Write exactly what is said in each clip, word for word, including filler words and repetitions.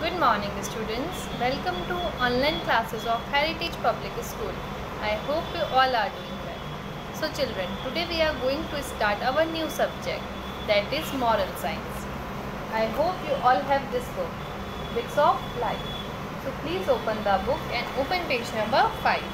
Good morning students. Welcome to online classes of Heritage Public School. I hope you all are doing well. So children, today we are going to start our new subject, that is moral science. I hope you all have this book, Bits of Life. So please open the book and open page number five.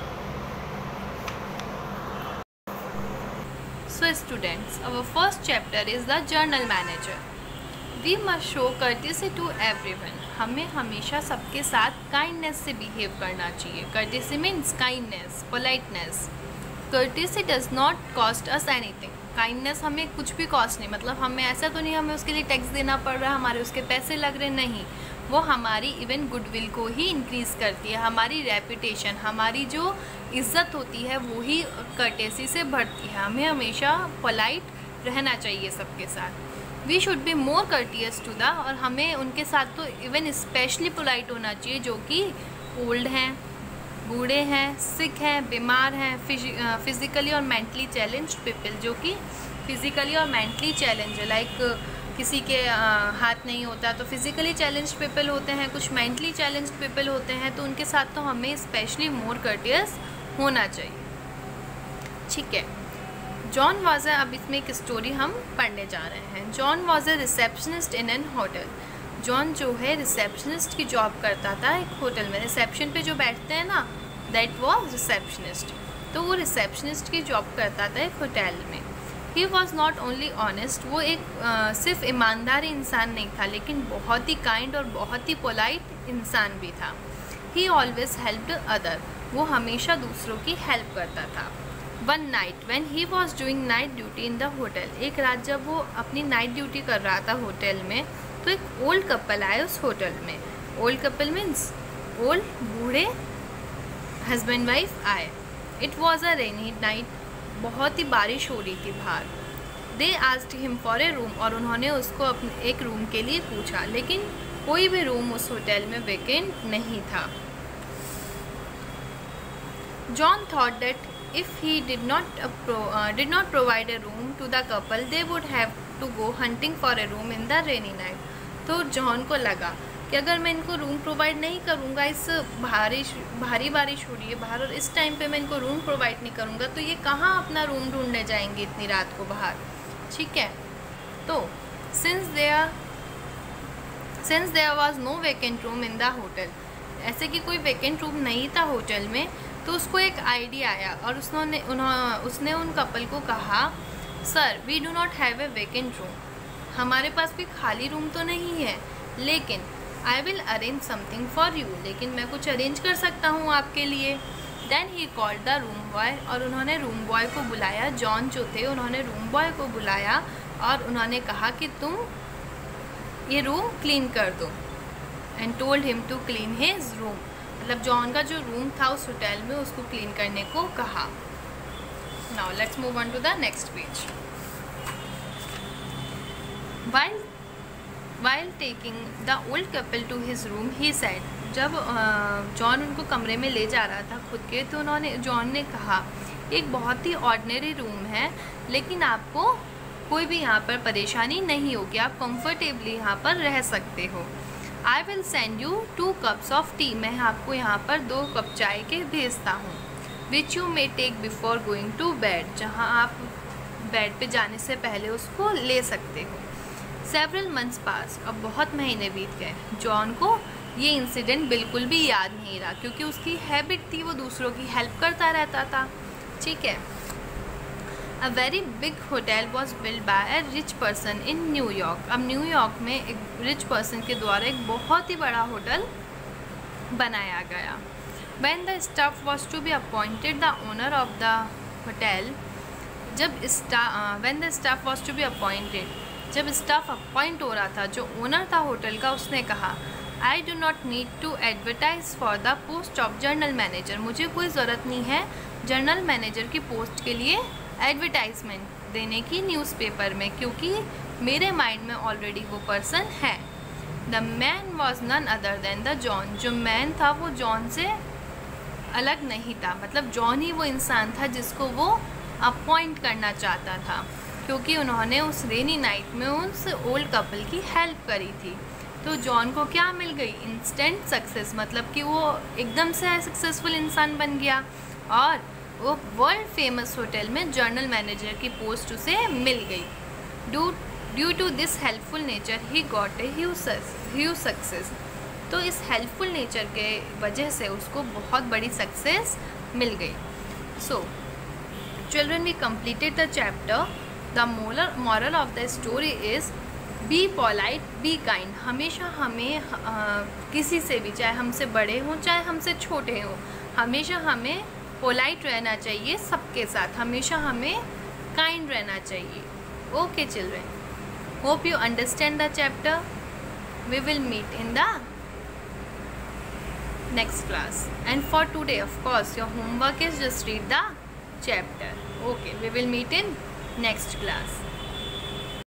So students, our first chapter is the journal manager. We must show courtesy to everyone. हमें हमेशा सबके साथ kindness से behave करना चाहिए. Courtesy means kindness, politeness. Courtesy does not cost us anything. Kindness हमें कुछ भी कॉस्ट नहीं, मतलब हमें ऐसा तो नहीं हमें उसके लिए टैक्स देना पड़ रहा है, हमारे उसके पैसे लग रहे नहीं. वो हमारी इवन गुडविल को ही इंक्रीज़ करती है. हमारी रेपुटेशन, हमारी जो इज़्ज़त होती है वो ही कर्टेसी से बढ़ती है. हमें हमेशा पोलाइट रहना चाहिए सबके साथ. We should be more courteous to the, और हमें उनके साथ तो इवन स्पेशली पोलाइट होना चाहिए जो कि ओल्ड हैं, बूढ़े हैं, सिक हैं, बीमार हैं, फिज़िकली और मेंटली चैलेंज्ड पीपल. जो कि फिज़िकली और मेंटली चैलेंज है, लाइक किसी के हाथ नहीं होता तो फिज़िकली चैलेंज्ड पीपल होते हैं, कुछ मेंटली चैलेंज्ड पीपल होते हैं, तो उनके साथ तो हमें स्पेशली मोर कर्टियस होना चाहिए. ठीक है. जॉन वॉज, अब इसमें एक स्टोरी हम पढ़ने जा रहे हैं. John was a receptionist in an hotel. John जो है रिसेप्शनिस्ट की जॉब करता था एक होटल में. रिसेप्शन पे जो बैठते हैं ना, दैट वॉज रिसेप्शनिस्ट. तो वो रिसेप्शनिस्ट की जॉब करता था एक होटल में. He was not only honest, वो एक आ, सिर्फ ईमानदार इंसान नहीं था, लेकिन बहुत ही काइंड और बहुत ही पोलाइट इंसान भी था. ही ऑलवेज हेल्प्ड अदर, वो हमेशा दूसरों की हेल्प करता था. One night when he was doing night duty in the hotel, एक रात जब वो अपनी नाइट ड्यूटी कर रहा था होटल में, तो एक ओल्ड कपल आए उस होटल में. ओल्ड कपल मीन्स ओल्ड, बूढ़े हस्बैंड वाइफ आए. It was a rainy night, बहुत ही बारिश हो रही थी बाहर. They asked him for a room, और उन्होंने उसको अपने एक रूम के लिए पूछा, लेकिन कोई भी रूम उस होटल में वेकेंट नहीं था. John thought that if he did not uh, pro, uh, did not provide a room to the couple, they would have to go hunting for a room in the rainy night. तो John को लगा कि अगर मैं इनको room provide नहीं करूँगा, इस बारिश भारी बारिश हो रही है बाहर, और इस टाइम पे मैं इनको रूम प्रोवाइड नहीं करूँगा, तो ये कहाँ अपना रूम ढूंढने जाएंगे इतनी रात को बाहर. ठीक है. तो since there since there was no vacant room in the hotel, ऐसे कि कोई वेकेंट रूम नहीं था होटल में, तो उसको एक आइडिया आया और उसने उसने उन कपल को कहा, sir we do not have a vacant room, हमारे पास कोई खाली रूम तो नहीं है, लेकिन I will arrange something for you, लेकिन मैं कुछ अरेंज कर सकता हूँ आपके लिए. Then he called the room boy, और उन्होंने रूम बॉय को बुलाया. जॉन जो थे उन्होंने रूम बॉय को बुलाया और उन्होंने कहा कि तुम ये रूम क्लीन कर दो. And told him to clean his room, मतलब जॉन का जो रूम था उस होटल में उसको क्लीन करने को कहा. Now let's move on to the next page. While while taking the old couple to his room he said, जब जॉन उनको कमरे में ले जा रहा था खुद के, तो उन्होंने जॉन ने कहा, एक बहुत ही ऑर्डिनरी रूम है, लेकिन आपको कोई भी यहाँ पर परेशानी नहीं होगी, आप कंफर्टेबली यहाँ पर रह सकते हो. I will send you two cups of tea, मैं आपको यहाँ पर दो कप चाय के भेजता हूँ. Which you may take before going to bed, जहाँ आप बेड पे जाने से पहले उसको ले सकते हो. सेवरल मंथ्स पास, अब बहुत महीने बीत गए. जॉन को ये इंसिडेंट बिल्कुल भी याद नहीं रहा, क्योंकि उसकी हैबिट थी वो दूसरों की हेल्प करता रहता था. ठीक है. A very big hotel was built by a rich person in New York. अब न्यूयॉर्क में एक रिच पर्सन के द्वारा एक बहुत ही बड़ा होटल बनाया गया. When the staff was to be appointed, the owner of the hotel, जब when the staff was to be appointed, जब स्टाफ अपॉइंट हो रहा था, जो ओनर था होटल का, उसने कहा, I do not need to advertise for the post of journal manager. मुझे कोई ज़रूरत नहीं है जर्नल मैनेजर की पोस्ट के लिए एडवर्टाइजमेंट देने की न्यूज़पेपर में, क्योंकि मेरे माइंड में ऑलरेडी वो पर्सन है. The man was none other than the John, जो मैन था वो जॉन से अलग नहीं था, मतलब जॉन ही वो इंसान था जिसको वो अपॉइंट करना चाहता था, क्योंकि उन्होंने उस रेनी नाइट में उस ओल्ड कपल की हेल्प करी थी. तो जॉन को क्या मिल गई? इंस्टेंट सक्सेस, मतलब कि वो एकदम से सक्सेसफुल इंसान बन गया और वो वर्ल्ड फेमस होटल में जनरल मैनेजर की पोस्ट उसे मिल गई। Due due to this helpful nature he got a huge success. तो इस हेल्पफुल नेचर के वजह से उसको बहुत बड़ी सक्सेस मिल गई। So children, we completed the chapter. The moral of the story is be polite, be kind. हमेशा हमें आ, किसी से भी, चाहे हमसे बड़े हों चाहे हमसे छोटे हों, हमेशा हमें पोलाइट रहना चाहिए सबके साथ, हमेशा हमें काइंड रहना चाहिए। Okay children, hope you understand the chapter. We will meet in the next class, and for today of course your homework is just read the chapter. Okay, we will meet in next class.